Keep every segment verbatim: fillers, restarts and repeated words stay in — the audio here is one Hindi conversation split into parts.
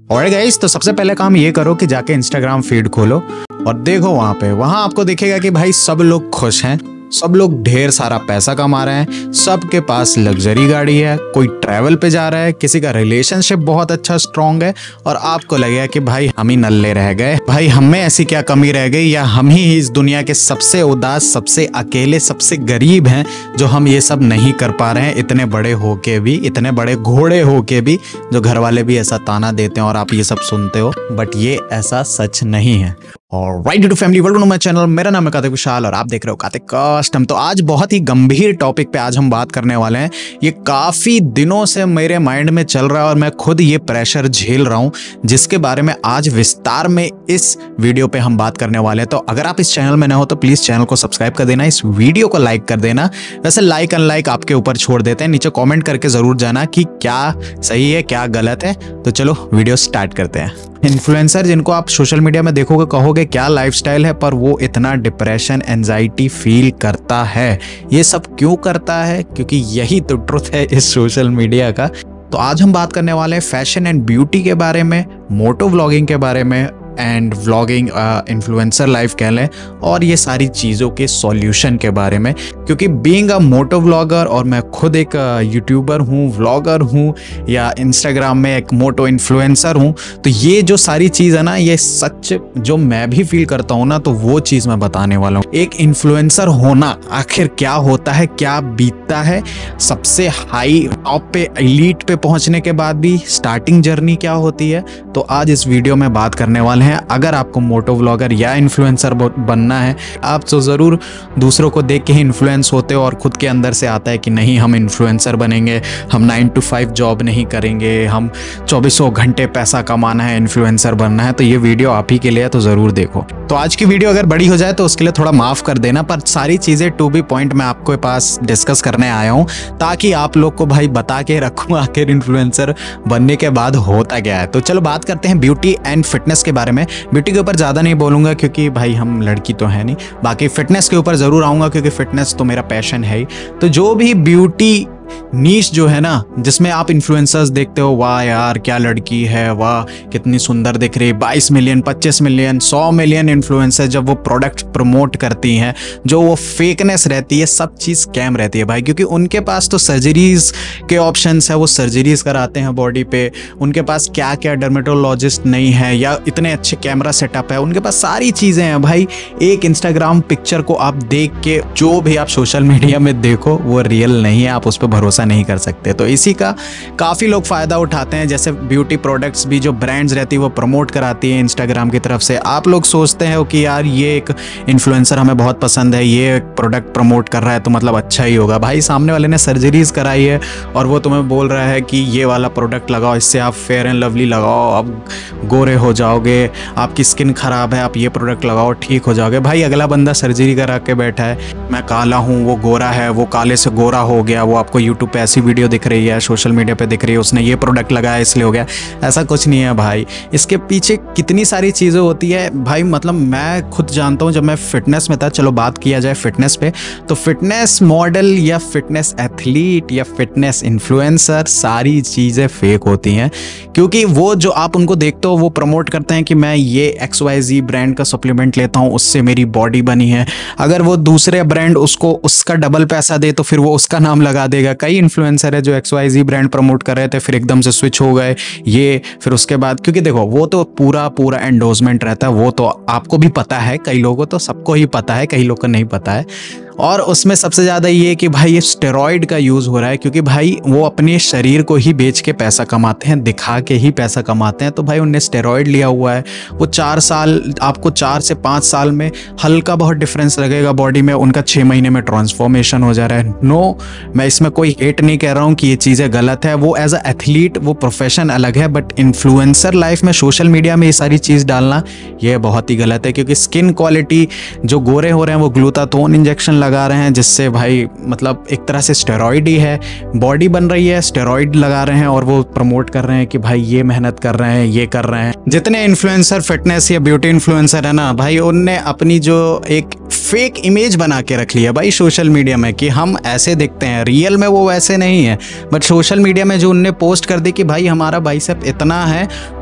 और गाइस, तो सबसे पहले काम ये करो कि जाके इंस्टाग्राम फीड खोलो और देखो वहां पे वहां आपको दिखेगा कि भाई सब लोग खुश हैं, सब लोग ढेर सारा पैसा कमा रहे हैं, सबके पास लग्जरी गाड़ी है, कोई ट्रैवल पे जा रहा है, किसी का रिलेशनशिप बहुत अच्छा स्ट्रांग है और आपको लगेगा कि भाई हम ही नल्ले रह गए, भाई हमें ऐसी क्या कमी रह गई, या हम ही इस दुनिया के सबसे उदास, सबसे अकेले, सबसे गरीब हैं जो हम ये सब नहीं कर पा रहे हैं, इतने बड़े होके भी, इतने बड़े घोड़े होके भी, जो घर वाले भी ऐसा ताना देते हैं और आप ये सब सुनते हो। बट ये ऐसा सच नहीं है। और right to family, welcome to my channel. मेरा नाम है कार्तिक विशाल और आप देख रहे हो कार्तिक कस्टम। तो आज बहुत ही गंभीर टॉपिक पे आज हम बात करने वाले हैं। ये काफी दिनों से मेरे माइंड में चल रहा है और मैं खुद ये प्रेशर झेल रहा हूं, जिसके बारे में आज विस्तार में इस वीडियो पे हम बात करने वाले हैं। तो अगर आप इस चैनल में न हो तो प्लीज चैनल को सब्सक्राइब कर देना, इस वीडियो को लाइक कर देना। वैसे लाइक अनलाइक आपके ऊपर छोड़ देते हैं, नीचे कॉमेंट करके जरूर जाना कि क्या सही है क्या गलत है। तो चलो वीडियो स्टार्ट करते हैं। इन्फ्लुएंसर जिनको आप सोशल मीडिया में देखोगे, कहोगे क्या लाइफस्टाइल है, पर वो इतना डिप्रेशन, एंजाइटी फील करता है। ये सब क्यों करता है? क्योंकि यही तो ट्रुथ है इस सोशल मीडिया का। तो आज हम बात करने वाले हैं फैशन एंड ब्यूटी के बारे में, मोटो व्लॉगिंग के बारे में एंड व्लॉगिंग, इन्फ्लुएंसर लाइफ कह लें, और ये सारी चीज़ों के सॉल्यूशन के बारे में। क्योंकि बीइंग अ मोटो व्लॉगर, और मैं खुद एक यूट्यूबर हूँ, व्लॉगर हूँ, या इंस्टाग्राम में एक मोटो इन्फ्लुएंसर हूँ, तो ये जो सारी चीज़ है ना, ये सच जो मैं भी फील करता हूँ ना, तो वो चीज़ मैं बताने वाला हूँ। एक इन्फ्लुएंसर होना आखिर क्या होता है, क्या बीतता है, सबसे हाई टॉप पे, एलीट पे पहुँचने के बाद भी स्टार्टिंग जर्नी क्या होती है, तो आज इस वीडियो में बात करने वाले हैं। अगर आपको मोटो व्लॉगर या इन्फ्लुएंसर बनना है, आप तो ज़रूर दूसरों को देख के ही इन्फ्लुएंस होते हो और खुद के अंदर से आता है कि नहीं हम इन्फ्लुएंसर बनेंगे, हम नाइन टू फाइव जॉब नहीं करेंगे, हम चौबीसों घंटे पैसा कमाना है, इन्फ्लुएंसर बनना है। तो ये वीडियो आप ही के लिए है, तो ज़रूर देखो। तो आज की वीडियो अगर बड़ी हो जाए तो उसके लिए थोड़ा माफ़ कर देना, पर सारी चीज़ें टू बी पॉइंट मैं आपके पास डिस्कस करने आया हूँ, ताकि आप लोग को भाई बता के रखूँ आखिर इन्फ्लुएंसर बनने के बाद होता क्या है। तो चलो बात करते हैं ब्यूटी एंड फिटनेस के बारे में। ब्यूटी के ऊपर ज़्यादा नहीं बोलूँगा क्योंकि भाई हम लड़की तो है नहीं, बाकी फिटनेस के ऊपर ज़रूर आऊँगा क्योंकि फिटनेस तो मेरा पैशन है ही। तो जो भी ब्यूटी नीश जो है ना, जिसमें आप इन्फ्लुएंसर्स देखते हो, वाह यार क्या लड़की है, वाह कितनी सुंदर दिख रही है, बाईस मिलियन, पच्चीस मिलियन, सौ मिलियन इन्फ्लुएंसर जब वो प्रोडक्ट प्रमोट करती हैं, जो वो फेकनेस रहती है, सब चीज़ स्कैम रहती है भाई। क्योंकि उनके पास तो सर्जरीज के ऑप्शंस है, वो सर्जरीज कराते हैं बॉडी पे, उनके पास क्या क्या डर्मेटोलॉजिस्ट नहीं है, या इतने अच्छे कैमरा सेटअप है, उनके पास सारी चीज़ें हैं भाई। एक इंस्टाग्राम पिक्चर को आप देख के जो भी आप सोशल मीडिया में देखो वो रियल नहीं है, आप उस पर भरोसा नहीं कर सकते। तो इसी का काफ़ी लोग फ़ायदा उठाते हैं। जैसे ब्यूटी प्रोडक्ट्स भी जो ब्रांड्स रहती है वो प्रमोट कराती है इंस्टाग्राम की तरफ से। आप लोग सोचते हो कि यार ये एक इन्फ्लुएंसर हमें बहुत पसंद है, ये प्रोडक्ट प्रमोट कर रहा है तो मतलब अच्छा ही होगा। भाई सामने वाले ने सर्जरीज कराई है और वो तुम्हें बोल रहा है कि ये वाला प्रोडक्ट लगाओ, इससे आप फेयर एंड लवली लगाओ, अब गोरे हो जाओगे, आपकी स्किन ख़राब है, आप ये प्रोडक्ट लगाओ ठीक हो जाओगे। भाई अगला बंदा सर्जरी करा के बैठा है, मैं काला हूँ वो गोरा है, वो काले से गोरा हो गया, वो आपको यूट्यूब पे ऐसी वीडियो दिख रही है, सोशल मीडिया पे दिख रही है, उसने ये प्रोडक्ट लगाया इसलिए हो गया। ऐसा कुछ नहीं है भाई, इसके पीछे कितनी सारी चीज़ें होती है भाई। मतलब मैं खुद जानता हूँ, जब मैं फिटनेस में था, चलो बात किया जाए फिटनेस पे, तो फिटनेस मॉडल या फिटनेस एथलीट या फिटनेस इन्फ्लुएंसर सारी चीज़ें फेक होती हैं। क्योंकि वो जो आप उनको देखते हो वो प्रमोट करते हैं कि मैं ये एक्स वाई जी ब्रांड का सप्लीमेंट लेता हूँ, उससे मेरी बॉडी बनी है। अगर वो दूसरे ब्रांड उसको उसका डबल पैसा दे तो फिर वो उसका नाम लगा देगा। कई इन्फ्लुएंसर है जो X Y G brand promote कर रहे थे, फिर एकदम से स्विच हो गए ये, फिर उसके बाद, क्योंकि देखो वो तो पूरा पूरा एंडोर्समेंट रहता है, वो तो आपको भी पता है, कई लोगों को तो सबको ही पता है, कई लोगों को नहीं पता है। और उसमें सबसे ज़्यादा ये कि भाई ये स्टेरॉइड का यूज़ हो रहा है, क्योंकि भाई वो अपने शरीर को ही बेच के पैसा कमाते हैं, दिखा के ही पैसा कमाते हैं। तो भाई उनने स्टेरॉइड लिया हुआ है, वो चार साल आपको चार से पाँच साल में हल्का बहुत डिफरेंस लगेगा बॉडी में, उनका छः महीने में ट्रांसफॉर्मेशन हो जा रहा है। नो, मैं इसमें कोई हेट नहीं कह रहा हूँ कि ये चीज़ें गलत है, वो एज अ एथलीट वो प्रोफेशन अलग है, बट इन्फ्लुएंसर लाइफ में सोशल मीडिया में ये सारी चीज़ डालना ये बहुत ही गलत है। क्योंकि स्किन क्वालिटी, जो गोरे हो रहे हैं वो ग्लूटाथोन इंजेक्शन लगा रहे हैं, जिससे भाई मतलब एक तरह से स्टेरॉइड ही है, बॉडी बन रही है, स्टेरॉइड लगा रहे हैं और वो प्रमोट कर रहे हैं कि भाई ये मेहनत कर रहे हैं, ये कर रहे हैं। जितने इन्फ्लुएंसर फिटनेस या ब्यूटी इन्फ्लुएंसर है ना भाई, उनने अपनी जो एक फेक इमेज बना के रख लिया भाई सोशल मीडिया में कि हम ऐसे दिखते हैं, रियल में वो वैसे नहीं है। बट सोशल मीडिया में जो उनने पोस्ट कर दी कि भाई हमारा बाइसेप इतना है,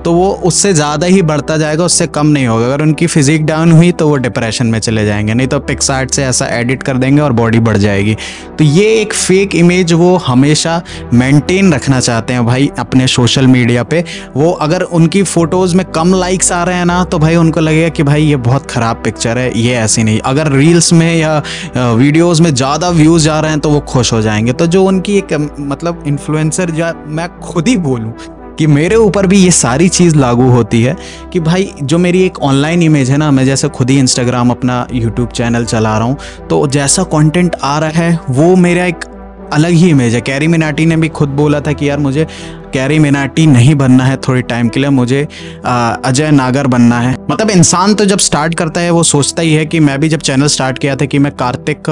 तो वो उससे ज़्यादा ही बढ़ता जाएगा, उससे कम नहीं होगा। अगर उनकी फिजिक डाउन हुई तो वो डिप्रेशन में चले जाएंगे, नहीं तो पिक्सआर्ट से ऐसा एडिट कर देंगे और बॉडी बढ़ जाएगी। तो ये एक फेक इमेज वो हमेशा मेंटेन रखना चाहते हैं भाई अपने सोशल मीडिया पे। वो अगर उनकी फ़ोटोज़ में कम लाइक्स आ रहे हैं ना, तो भाई उनको लगेगा कि भाई ये बहुत ख़राब पिक्चर है, ये ऐसी नहीं। अगर रील्स में या वीडियोज़ में ज़्यादा व्यूज़ जा रहे हैं तो वो खुश हो जाएंगे। तो जो उनकी एक मतलब इन्फ्लुएंसर, या मैं खुद ही बोलूँ कि मेरे ऊपर भी ये सारी चीज़ लागू होती है कि भाई जो मेरी एक ऑनलाइन इमेज है ना, मैं जैसे खुद ही इंस्टाग्राम अपना यूट्यूब चैनल चला रहा हूँ, तो जैसा कंटेंट आ रहा है वो मेरा एक अलग ही इमेज है। कैरी मिनाटी ने भी खुद बोला था कि यार मुझे कैरी मिनाटी नहीं बनना है थोड़ी टाइम के लिए, मुझे अजय नागर बनना है। मतलब इंसान तो जब स्टार्ट करता है वो सोचता ही है कि मैं भी जब चैनल स्टार्ट किया था कि मैं कार्तिक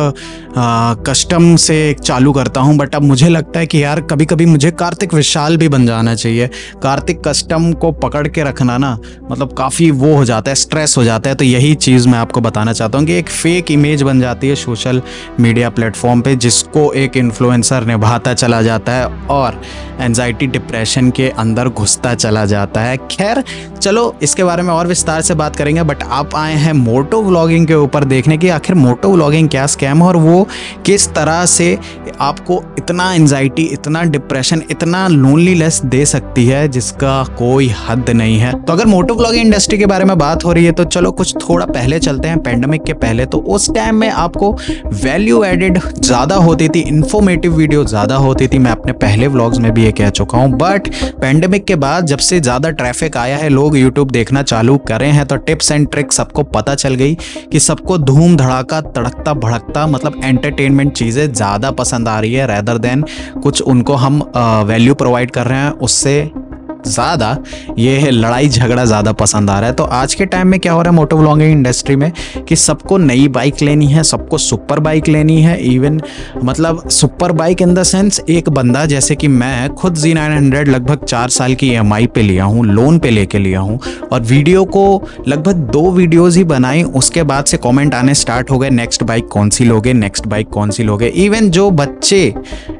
कस्टम से चालू करता हूं, बट अब मुझे लगता है कि यार कभी कभी मुझे कार्तिक विशाल भी बन जाना चाहिए। कार्तिक कस्टम को पकड़ के रखना ना मतलब काफ़ी वो हो जाता है, स्ट्रेस हो जाता है। तो यही चीज़ मैं आपको बताना चाहता हूँ कि एक फेक इमेज बन जाती है सोशल मीडिया प्लेटफॉर्म पे, जिसको एक इन्फ्लुएंसर निभाता चला जाता है और एंजाइटी डिप्रेशन के अंदर घुसता चला जाता है। खैर चलो इसके बारे में और विस्तार से बात करेंगे, बट आप आए हैं मोटो व्लॉगिंग के ऊपर देखने की आखिर मोटो व्लॉगिंग क्या स्कैम है और वो किस तरह से आपको इतना एंजाइटी, इतना डिप्रेशन, इतना लोनलीनेस दे सकती है जिसका कोई हद नहीं है। तो अगर मोटो व्लॉगिंग इंडस्ट्री के बारे में बात हो रही है तो चलो कुछ थोड़ा पहले चलते हैं, पेंडेमिक के पहले। तो उस टाइम में आपको वैल्यू एडेड ज़्यादा होती थी, इन्फॉर्मेटिव वीडियो ज़्यादा होती थी। मैं अपने पहले व्लॉग्स में भी ये कह चुका हूँ। बट पेंडेमिक के बाद जब से ज़्यादा ट्रैफिक आया है, लोग यूट्यूब देखना चालू करे हैं, तो टिप्स एंड ट्रिक्स सबको पता चल गई कि सबको धूम धड़ाका, तड़कता भड़कता मतलब एंटरटेनमेंट चीज़ें ज़्यादा पसंद आ रही है रेदर देन कुछ उनको हम वैल्यू प्रोवाइड कर रहे हैं उससे ज़्यादा ये है लड़ाई झगड़ा ज़्यादा पसंद आ रहा है। तो आज के टाइम में क्या हो रहा है मोटो व्लॉगिंग इंडस्ट्री में कि सबको नई बाइक लेनी है, सबको सुपर बाइक लेनी है। इवन मतलब super bike in the sense एक बंदा जैसे कि मैं खुद जी नाइन हंड्रेड लगभग चार साल की ई एम आई पे लिया हूँ, लोन पे लेके लिया हूँ, और वीडियो को लगभग दो वीडियोज़ ही बनाई। उसके बाद से कॉमेंट आने स्टार्ट हो गए, नेक्स्ट बाइक कौन सी लोगे, नेक्स्ट बाइक कौन सी लोगे। इवन जो बच्चे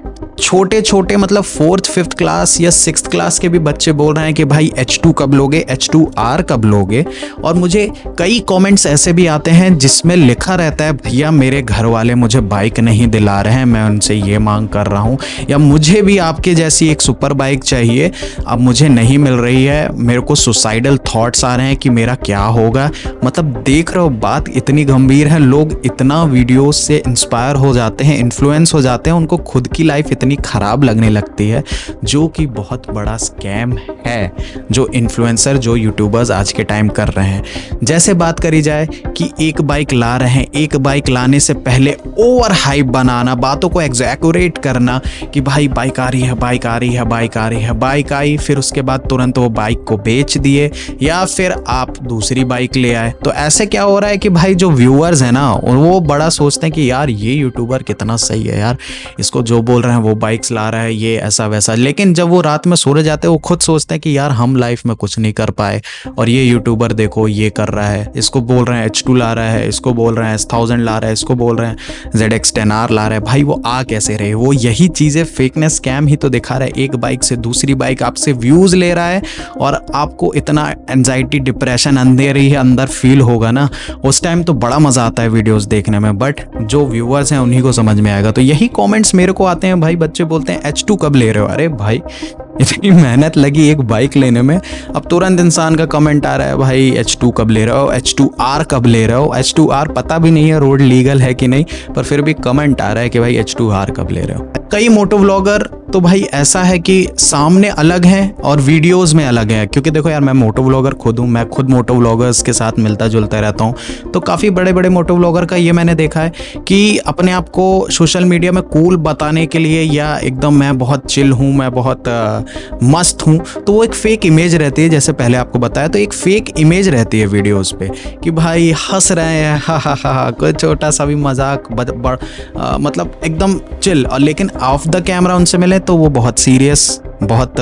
छोटे छोटे मतलब फोर्थ फिफ्थ क्लास या सिक्स्थ क्लास के भी बच्चे बोल रहे हैं कि भाई एच टू कब लोगे, एच टू आर कब लोगे। और मुझे कई कमेंट्स ऐसे भी आते हैं जिसमें लिखा रहता है भैया मेरे घर वाले मुझे बाइक नहीं दिला रहे हैं, मैं उनसे ये मांग कर रहा हूँ, या मुझे भी आपके जैसी एक सुपर बाइक चाहिए, अब मुझे नहीं मिल रही है, मेरे को सुसाइडल थॉट्स आ रहे हैं कि मेरा क्या होगा। मतलब देख रहे हो बात इतनी गंभीर है, लोग इतना वीडियो से इंस्पायर हो जाते हैं, इन्फ्लुएंस हो जाते हैं, उनको खुद की लाइफ इतनी खराब लगने लगती है, जो कि बहुत बड़ा स्कैम है जो इन्फ्लुएंसर, जो यूट्यूबर्स आज के टाइम कर रहे हैं। जैसे बात करी जाए कि एक बाइक ला रहे हैं, एक बाइक लाने से पहले ओवर हाइप बनाना, बातों को एग्जैक्यूरेट करना कि भाई बाइक आ रही है, बाइक आ रही है, बाइक आ रही है, बाइक आई, फिर उसके बाद तुरंत वो बाइक को बेच दिए या फिर आप दूसरी बाइक ले आए। तो ऐसे क्या हो रहा है कि भाई जो व्यूअर्स हैं ना वो बड़ा सोचते हैं कि यार ये यूट्यूबर कितना सही है यार, इसको जो बोल रहे हैं वो बाइक्स ला रहा है, ये ऐसा वैसा। लेकिन जब वो रात में सो जाते हैं वो खुद सोचते हैं कि यार हम लाइफ में कुछ नहीं कर पाए और ये यूट्यूबर देखो ये कर रहा है, इसको बोल रहे हैं एच टू ला रहा है, इसको बोल रहे हैं एस थाउजेंड ला रहा है, इसको बोल रहे हैं जेड एक्स टेन आर ला रहा है। भाई वो आ कैसे रहे, वो यही चीज़ें फेकनेस स्कैम ही तो दिखा रहा है। एक बाइक से दूसरी बाइक आपसे व्यूज़ ले रहा है और आपको इतना एंजाइटी डिप्रेशन अंधेरी है अंदर फील होगा ना, उस टाइम तो बड़ा मज़ा आता है वीडियोज़ देखने में, बट जो व्यूअर्स हैं उन्हीं को समझ में आएगा। तो यही कॉमेंट्स मेरे को आते हैं, भाई बच्चे बोलते हैं एच टू कब ले रहे हो। अरे भाई इतनी मेहनत लगी एक बाइक लेने में, अब तुरंत इंसान का कमेंट आ रहा है भाई एच टू कब ले रहे हो, एच टू आर कब ले रहे हो। एच टू आर पता भी नहीं है रोड लीगल है कि नहीं, पर फिर भी कमेंट आ रहा है कि भाई एच टू आर कब ले रहे हो। कई मोटो व्लॉगर तो भाई ऐसा है कि सामने अलग हैं और वीडियोस में अलग है, क्योंकि देखो यार मैं मोटो व्लॉगर खुद हूँ, मैं खुद मोटो व्लॉगर्स के साथ मिलता जुलता रहता हूँ। तो काफ़ी बड़े बड़े मोटो व्लॉगर का ये मैंने देखा है कि अपने आप को सोशल मीडिया में कूल बताने के लिए या एकदम मैं बहुत चिल हूँ, मैं बहुत आ, मस्त हूँ, तो वो एक फेक इमेज रहती है। जैसे पहले आपको बताया, तो एक फेक इमेज रहती है वीडियोज़ पे कि भाई हंस रहे हैं, हा हा हा, कोई छोटा सा भी मजाक मतलब एकदम चिल, और लेकिन ऑफ द कैमरा उनसे मिले तो वो बहुत सीरियस बहुत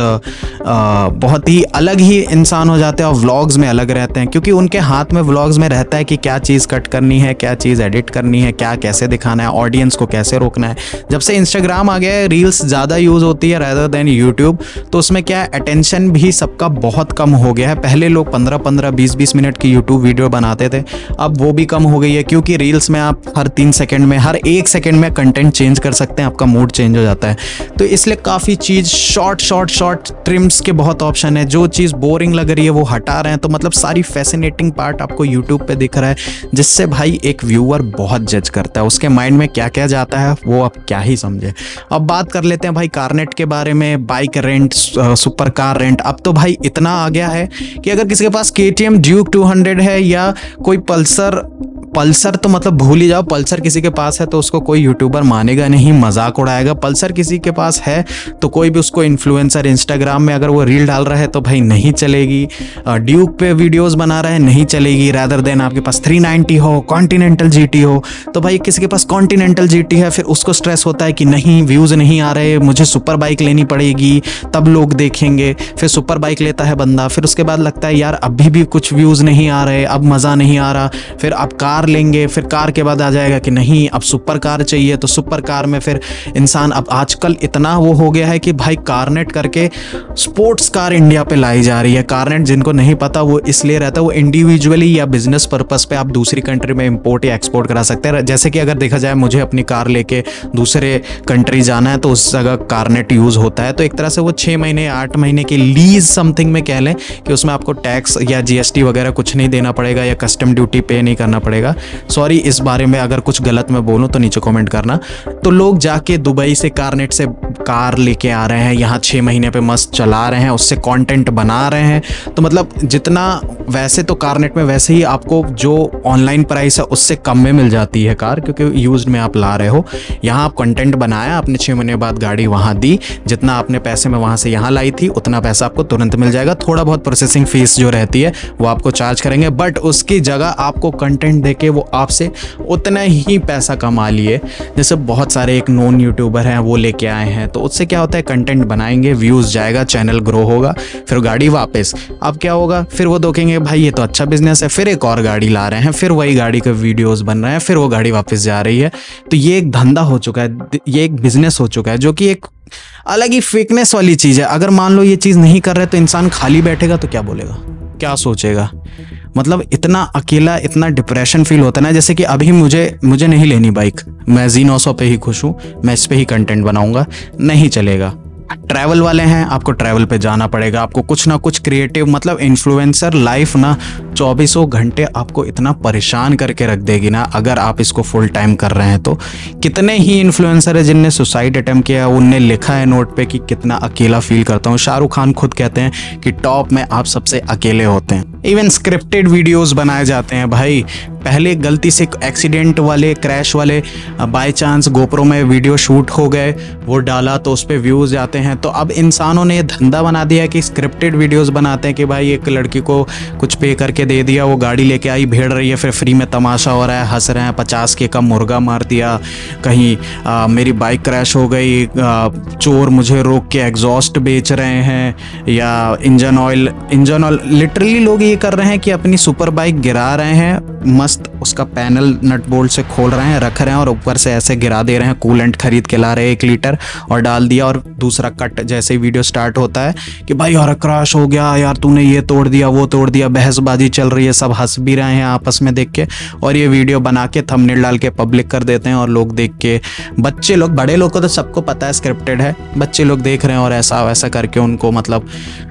आ, बहुत ही अलग ही इंसान हो जाते हैं और व्लॉग्स में अलग रहते हैं, क्योंकि उनके हाथ में व्लॉग्स में रहता है कि क्या चीज़ कट करनी है, क्या चीज़ एडिट करनी है, क्या कैसे दिखाना है, ऑडियंस को कैसे रोकना है। जब से इंस्टाग्राम आ गया है, रील्स ज़्यादा यूज़ होती है रादर देन यूट्यूब, तो उसमें क्या है, अटेंशन भी सबका बहुत कम हो गया है। पहले लोग पंद्रह पंद्रह बीस बीस मिनट की यूट्यूब वीडियो बनाते थे, अब वो भी कम हो गई है, क्योंकि रील्स में आप हर तीन सेकेंड में, हर एक सेकेंड में कंटेंट चेंज कर सकते हैं, आपका मूड चेंज हो जाता है। तो इसलिए काफ़ी चीज़ शॉर्ट शॉर्ट शॉर्ट ट्रिम्स के बहुत ऑप्शन है। जो चीज़ बोरिंग लग रही है वो हटा रहे हैं, तो मतलब सारी फैसिनेटिंग पार्ट आपको यूट्यूब पे दिख रहा है, जिससे भाई एक व्यूअर बहुत जज करता है, उसके माइंड में क्या क्या जाता है वो आप क्या ही समझे। अब बात कर लेते हैं भाई कारनेट के बारे में, bike rent, super car rent. अब तो भाई इतना आ गया है कि अगर किसी के पास K T M Duke two hundred है या कोई पल्सर पल्सर तो मतलब भूल ही जाओ, पल्सर किसी के पास है तो उसको कोई यूट्यूबर मानेगा नहीं, मजाक उड़ाएगा। पल्सर किसी के पास है तो कोई भी उसको इन्फ्लुएंसर इंस्टाग्राम में अगर वो रील डाल रहा है तो भाई नहीं चलेगी। ड्यूक पे वीडियोस बना रहा है, नहीं चलेगी। रादर देन आपके पास थ्री नाइंटी हो, कॉन्टिनेंटल जीटी हो, तो भाई किसी के पास कॉन्टिनेंटल जीटी है, फिर उसको स्ट्रेस होता है कि नहीं व्यूज़ नहीं आ रहे, मुझे सुपर बाइक लेनी पड़ेगी तब लोग देखेंगे। फिर सुपर बाइक लेता है बंदा, फिर उसके बाद लगता है यार अभी भी कुछ व्यूज़ नहीं आ रहे, अब मज़ा नहीं आ रहा, फिर अब कार लेंगे, फिर कार के बाद आ जाएगा कि नहीं अब सुपर कार चाहिए, तो सुपर कार में फिर इंसान, अब आजकल इतना वो हो गया है कि भाई कारनेट करके स्पोर्ट्स कार इंडिया पे लाई जा रही है। कारनेट जिनको नहीं पता वो इसलिए रहता है, वो इंडिविजुअली या बिजनेस पर्पस पे आप दूसरी कंट्री में इंपोर्ट या एक्सपोर्ट करा सकते हैं। जैसे कि अगर देखा जाए मुझे अपनी कार लेके दूसरे कंट्री जाना है तो उस जगह कारनेट यूज होता है, तो एक तरह से वो छः महीने आठ महीने की लीज समथिंग में कह लें कि उसमें आपको टैक्स या जीएसटी वगैरह कुछ नहीं देना पड़ेगा या कस्टम ड्यूटी पे नहीं करना पड़ेगा। सॉरी इस बारे में अगर कुछ गलत मैं बोलूं तो नीचे कमेंट करना। तो लोग जाके दुबई से कारनेट से कार लेके आ रहे हैं, यहाँ छः महीने पे मस्त चला रहे हैं, उससे कंटेंट बना रहे हैं। तो मतलब जितना वैसे तो कारनेट में वैसे ही आपको जो ऑनलाइन प्राइस है उससे कम में मिल जाती है कार, क्योंकि यूज्ड में आप ला रहे हो। यहाँ आप कंटेंट बनाया, आपने छः महीने बाद गाड़ी वहाँ दी, जितना आपने पैसे में वहाँ से यहाँ लाई थी उतना पैसा आपको तुरंत मिल जाएगा। थोड़ा बहुत प्रोसेसिंग फीस जो रहती है वो आपको चार्ज करेंगे, बट उसकी जगह आपको कंटेंट देके वो आपसे उतना ही पैसा कमा लिए। जैसे बहुत सारे एक नॉन यूट्यूबर हैं वो लेके आए हैं, तो उससे क्या होता है कंटेंट बनाएंगे, व्यूज़ जाएगा, चैनल ग्रो होगा, फिर गाड़ी वापस। अब क्या होगा, फिर वो देखेंगे भाई ये तो अच्छा बिजनेस है, फिर एक और गाड़ी ला रहे हैं, फिर वही गाड़ी के वीडियोस बन रहे हैं, फिर वो गाड़ी वापस जा रही है। तो ये एक धंधा हो चुका है, ये एक बिजनेस हो चुका है, जो कि एक अलग ही फेकनेस वाली चीज़ है। अगर मान लो ये चीज़ नहीं कर रहे तो इंसान खाली बैठेगा तो क्या बोलेगा, क्या सोचेगा, मतलब इतना अकेला, इतना डिप्रेशन फील होता है ना। जैसे कि अभी मुझे मुझे नहीं लेनी बाइक, मैं जी नौ सौ पे ही खुश हूँ, मैं इस पे ही कंटेंट बनाऊंगा, नहीं चलेगा। ट्रैवल वाले हैं, आपको ट्रैवल पे जाना पड़ेगा, आपको कुछ ना कुछ क्रिएटिव, मतलब इन्फ्लुएंसर लाइफ ना चौबीसों घंटे आपको इतना परेशान करके रख देगी ना अगर आप इसको फुल टाइम कर रहे हैं तो। कितने ही इन्फ्लुएंसर है जिनने सुसाइड अटेम्प्ट किया, उनने लिखा है नोट पे कि कितना अकेला फील करता हूँ। शाहरुख खान खुद कहते हैं कि टॉप में आप सबसे अकेले होते हैं। इवन स्क्रिप्टेड वीडियोस बनाए जाते हैं भाई। पहले गलती से एक्सीडेंट वाले, क्रैश वाले, बाय चांस गोप्रो में वीडियो शूट हो गए, वो डाला तो उस पर व्यूज़ आते हैं। तो अब इंसानों ने धंधा बना दिया कि स्क्रिप्टेड वीडियोस बनाते हैं कि भाई एक लड़की को कुछ पे करके दे दिया, वो गाड़ी लेके आई, भेड़ रही है, फिर फ्री में तमाशा हो रहा है, हंस रहे हैं, पचास के का मुर्गा मार दिया, कहीं आ, मेरी बाइक क्रैश हो गई, आ, चोर मुझे रोक के एग्जॉस्ट बेच रहे हैं, या engine oil engine oil literally लोग ये कर रहे हैं कि अपनी सुपर बाइक गिरा रहे हैं, मस्त उसका पैनल नट बोल्ट से खोल रहे हैं, रख रहे हैं और ऊपर से ऐसे गिरा दे रहे हैं, कूलेंट खरीद के ला रहे हैं एक लीटर और डाल दिया, और दूसरा कट जैसे ही वीडियो स्टार्ट होता है कि भाई यार क्रैश हो गया, यार तूने ये तोड़ दिया, वो तोड़ दिया, बहसबाजी चल रही है, सब हंस भी रहे हैं आपस में देख के, और ये वीडियो बना के थंबनेल डाल के पब्लिक कर देते हैं और लोग देख के, बच्चे लोग, बड़े लोग को तो सबको पता है स्क्रिप्टेड है, बच्चे लोग देख रहे हैं और ऐसा वैसा करके उनको मतलब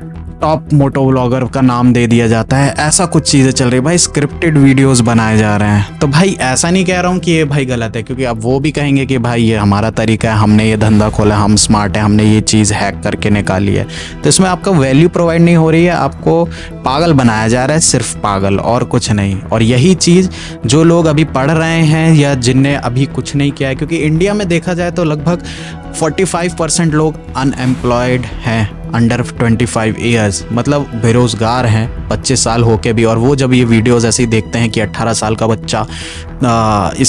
टॉप मोटो व्लॉगर का नाम दे दिया जाता है। ऐसा कुछ चीज़ें चल रही है भाई, स्क्रिप्टेड वीडियोस बनाए जा रहे हैं। तो भाई ऐसा नहीं कह रहा हूँ कि ये भाई गलत है, क्योंकि अब वो भी कहेंगे कि भाई ये हमारा तरीका है, हमने ये धंधा खोला, हम स्मार्ट है, हमने ये चीज़ हैक करके निकाली है। तो इसमें आपका वैल्यू प्रोवाइड नहीं हो रही है, आपको पागल बनाया जा रहा है, सिर्फ पागल और कुछ नहीं। और यही चीज़ जो लोग अभी पढ़ रहे हैं या जिनने अभी कुछ नहीं किया है, क्योंकि इंडिया में देखा जाए तो लगभग पैंतालीस परसेंट लोग अनएम्प्लॉयड हैं अंडर पच्चीस ईयर्स, मतलब बेरोज़गार हैं पच्चीस साल होके भी। और वो जब ये वीडियोस ऐसे ही देखते हैं कि अट्ठारह साल का बच्चा आ, इस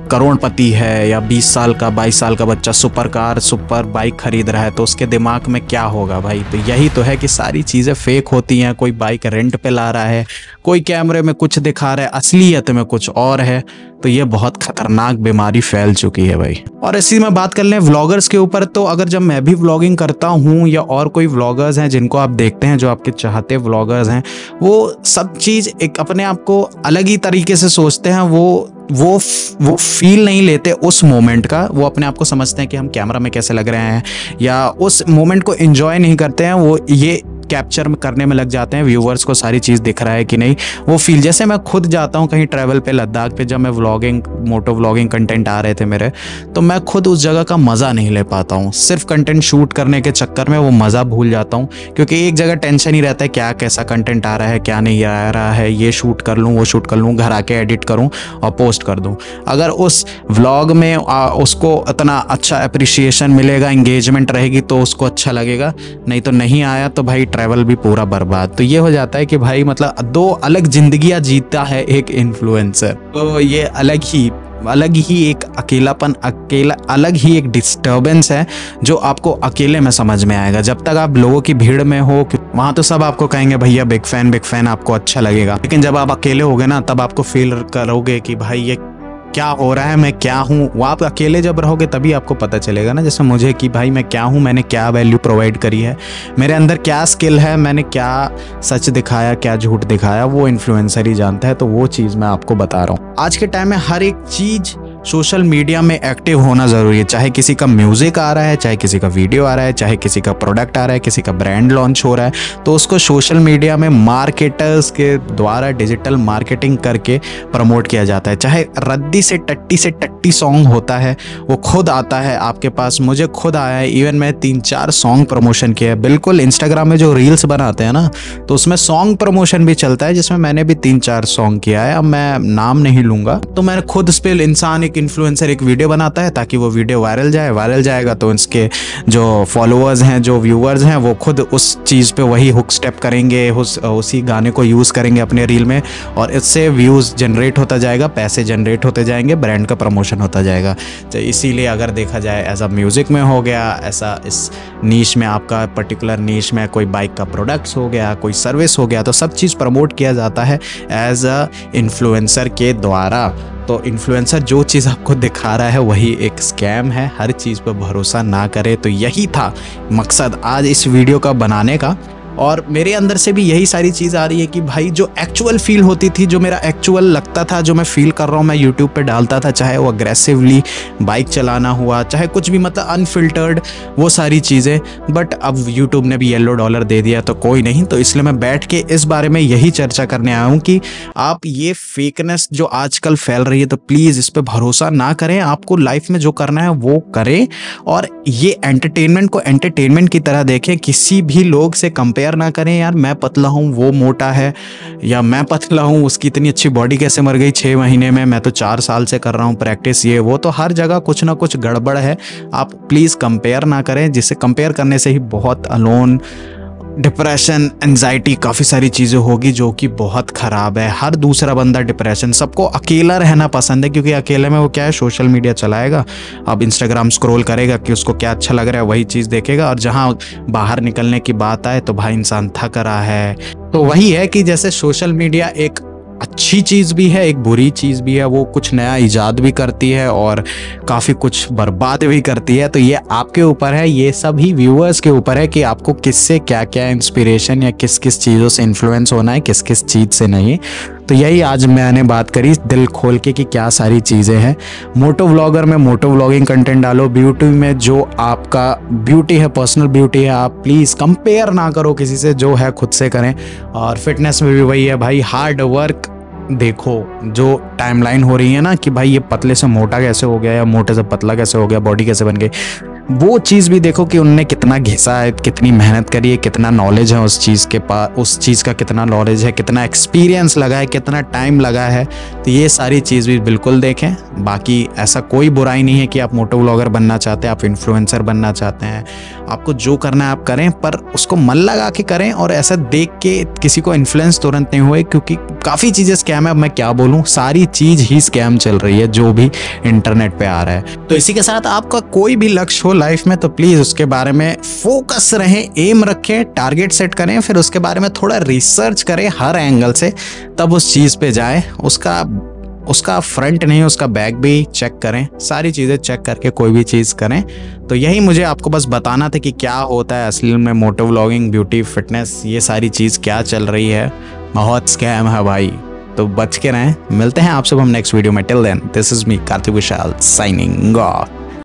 करोड़पति है या बीस साल का बाईस साल का बच्चा सुपर कार सुपर बाइक खरीद रहा है तो उसके दिमाग में क्या होगा भाई। तो यही तो है कि सारी चीज़ें फेक होती हैं। कोई बाइक रेंट पे ला रहा है, कोई कैमरे में कुछ दिखा रहा है, असलियत में कुछ और है। तो ये बहुत खतरनाक बीमारी फैल चुकी है भाई। और इसी में बात कर लें व्लॉगर्स के ऊपर, तो अगर जब मैं भी व्लॉगिंग करता हूँ या और कोई व्लॉगर्स हैं जिनको आप देखते हैं जो आपके चाहते व्लॉगर्स हैं, वो सब चीज़ एक अपने आप को अलग ही तरीके से सोचते हैं। वो वो वो फील नहीं लेते उस मोमेंट का। वो अपने आप को समझते हैं कि हम कैमरा में कैसे लग रहे हैं या उस मोमेंट को एंजॉय नहीं करते हैं। वो ये कैप्चर करने में लग जाते हैं व्यूवर्स को सारी चीज़ दिख रहा है कि नहीं, वो फील। जैसे मैं खुद जाता हूँ कहीं ट्रैवल पे, लद्दाख पे, जब मैं व्लॉगिंग मोटो व्लॉगिंग कंटेंट आ रहे थे मेरे, तो मैं खुद उस जगह का मज़ा नहीं ले पाता हूँ। सिर्फ कंटेंट शूट करने के चक्कर में वो मज़ा भूल जाता हूँ, क्योंकि एक जगह टेंशन ही रहता है क्या कैसा कंटेंट आ रहा है क्या नहीं आ रहा है, ये शूट कर लूँ वो शूट कर लूँ, घर आके एडिट करूँ और पोस्ट कर दूँ। अगर उस व्लॉग में आ, उसको इतना अच्छा अप्रिसिएशन मिलेगा, इंगेजमेंट रहेगी तो उसको अच्छा लगेगा, नहीं तो नहीं आया तो भाई ट्रैवल भी पूरा बर्बाद। तो ये हो जाता है कि भाई मतलब दो अलग जिंदगियां जीता है एक इन्फ्लुएंसर। तो ये अलग ही अलग ही एक अकेलापन, अकेला अलग ही एक डिस्टर्बेंस है जो आपको अकेले में समझ में आएगा। जब तक आप लोगों की भीड़ में हो वहाँ तो सब आपको कहेंगे भैया बिग फैन बिग फैन, आपको अच्छा लगेगा। लेकिन जब आप अकेले होगे ना तब आपको फील करोगे कि भाई ये क्या हो रहा है, मैं क्या हूँ। वो आप अकेले जब रहोगे तभी आपको पता चलेगा ना, जैसे मुझे कि भाई मैं क्या हूँ, मैंने क्या वैल्यू प्रोवाइड करी है, मेरे अंदर क्या स्किल है, मैंने क्या सच दिखाया क्या झूठ दिखाया, वो इन्फ्लुएंसर ही जानता है। तो वो चीज़ मैं आपको बता रहा हूँ। आज के टाइम में हर एक चीज़ सोशल मीडिया में एक्टिव होना ज़रूरी है। चाहे किसी का म्यूज़िक आ रहा है, चाहे किसी का वीडियो आ रहा है, चाहे किसी का प्रोडक्ट आ रहा है, किसी का ब्रांड लॉन्च हो रहा है, तो उसको सोशल मीडिया में मार्केटर्स के द्वारा डिजिटल मार्केटिंग करके प्रमोट किया जाता है। चाहे रद्दी से टट्टी से टट्टी सॉन्ग होता है, वो खुद आता है आपके पास, मुझे खुद आया है। इवन मैं तीन चार सॉन्ग प्रमोशन किया है। बिल्कुल इंस्टाग्राम में जो रील्स बनाते हैं ना, तो उसमें सॉन्ग प्रमोशन भी चलता है, जिसमें मैंने भी तीन चार सॉन्ग किया है। अब मैं नाम नहीं लूँगा। तो मैंने खुद इस पर इंसान एक इन्फ्लुएंसर एक वीडियो बनाता है ताकि वो वीडियो वायरल जाए। वायरल जाएगा तो इसके जो फॉलोअर्स हैं, जो व्यूअर्स हैं, वो खुद उस चीज़ पे वही हुक स्टेप करेंगे, उस उसी गाने को यूज़ करेंगे अपने रील में, और इससे व्यूज़ जनरेट होता जाएगा, पैसे जनरेट होते जाएंगे, ब्रांड का प्रमोशन होता जाएगा। तो इसीलिए अगर देखा जाए ऐसा म्यूज़िक में हो गया, ऐसा इस नीश में आपका पर्टिकुलर नीश में कोई बाइक का प्रोडक्ट्स हो गया, कोई सर्विस हो गया, तो सब चीज़ प्रमोट किया जाता है एज अ इन्फ्लुएंसर के द्वारा। तो इन्फ्लुएंसर जो चीज़ आपको दिखा रहा है वही एक स्कैम है। हर चीज़ पर भरोसा ना करें। तो यही था मकसद आज इस वीडियो का बनाने का, और मेरे अंदर से भी यही सारी चीज़ आ रही है कि भाई जो एक्चुअल फील होती थी, जो मेरा एक्चुअल लगता था, जो मैं फील कर रहा हूँ, मैं यूट्यूब पे डालता था, चाहे वो अग्रेसिवली बाइक चलाना हुआ, चाहे कुछ भी, मतलब अनफिल्टर्ड वो सारी चीज़ें। बट अब यूट्यूब ने भी येलो डॉलर दे दिया तो कोई नहीं। तो इसलिए मैं बैठ के इस बारे में यही चर्चा करने आया हूँ कि आप ये फेकनेस जो आजकल फैल रही है, तो प्लीज़ इस पर भरोसा ना करें। आपको लाइफ में जो करना है वो करें, और ये एंटरटेनमेंट को एंटरटेनमेंट की तरह देखें। किसी भी लोग से कंपेयर ना करें, यार मैं पतला हूँ वो मोटा है, या मैं पतला हूँ उसकी इतनी अच्छी बॉडी कैसे मर गई छः महीने में, मैं तो चार साल से कर रहा हूँ प्रैक्टिस, ये वो। तो हर जगह कुछ ना कुछ गड़बड़ है। आप प्लीज़ कंपेयर ना करें, जिससे कंपेयर करने से ही बहुत अलोन, डिप्रेशन, एंजाइटी, काफ़ी सारी चीज़ें होगी जो कि बहुत ख़राब है। हर दूसरा बंदा डिप्रेशन, सबको अकेला रहना पसंद है, क्योंकि अकेले में वो क्या है, सोशल मीडिया चलाएगा, अब इंस्टाग्राम स्क्रॉल करेगा कि उसको क्या अच्छा लग रहा है वही चीज़ देखेगा, और जहाँ बाहर निकलने की बात आए तो भाई इंसान थक रहा है। तो वही है कि जैसे सोशल मीडिया एक अच्छी चीज़ भी है, एक बुरी चीज़ भी है। वो कुछ नया इजाद भी करती है और काफ़ी कुछ बर्बाद भी करती है। तो ये आपके ऊपर है, ये सभी व्यूअर्स के ऊपर है कि आपको किससे क्या क्या इंस्पिरेशन या किस किस चीज़ों से इन्फ्लुएंस होना है, किस किस चीज़ से नहीं। तो यही आज मैंने बात करी दिल खोल के कि क्या सारी चीज़ें हैं। मोटो व्लॉगर में मोटो व्लॉगिंग कंटेंट डालो, ब्यूटी में जो आपका ब्यूटी है, पर्सनल ब्यूटी है, आप प्लीज़ कंपेयर ना करो किसी से, जो है खुद से करें। और फिटनेस में भी वही है भाई, हार्ड वर्क देखो। जो टाइमलाइन हो रही है ना कि भाई ये पतले से मोटा कैसे हो गया या मोटे से पतला कैसे हो गया, बॉडी कैसे बन गई, वो चीज़ भी देखो कि उनने कितना घिसा है, कितनी मेहनत करी है, कितना नॉलेज है उस चीज़ के पास, उस चीज़ का कितना नॉलेज है, कितना एक्सपीरियंस लगा है, कितना टाइम लगा है। तो ये सारी चीज़ भी बिल्कुल देखें। बाकी ऐसा कोई बुराई नहीं है कि आप मोटो व्लॉगर बनना चाहते हैं, आप इन्फ्लुएंसर बनना चाहते हैं, आपको जो करना है आप करें, पर उसको मन लगा के करें और ऐसा देख के किसी को इन्फ्लुएंस तुरंत नहीं हुए, क्योंकि काफ़ी चीज़ें स्कैम है। अब मैं क्या बोलूँ, सारी चीज़ ही स्कैम चल रही है जो भी इंटरनेट पे आ रहा है। तो इसी के साथ आपका कोई भी लक्ष्य हो लाइफ में तो प्लीज़ उसके बारे में फोकस रहें, एम रखें, टारगेट सेट करें, फिर उसके बारे में थोड़ा रिसर्च करें हर एंगल से, तब उस चीज़ पे जाएं। उसका उसका फ्रंट नहीं, उसका बैक भी चेक करें, सारी चीज़ें चेक करके कोई भी चीज़ करें। तो यही मुझे आपको बस बताना था कि क्या होता है असली में मोटो व्लॉगिंग, ब्यूटी, फिटनेस, ये सारी चीज़ क्या चल रही है। बहुत स्कैम है भाई, तो बच के रहें। मिलते हैं आपसे हम नेक्स्ट वीडियो में। Till then, this is me Kartik Vishal signing of.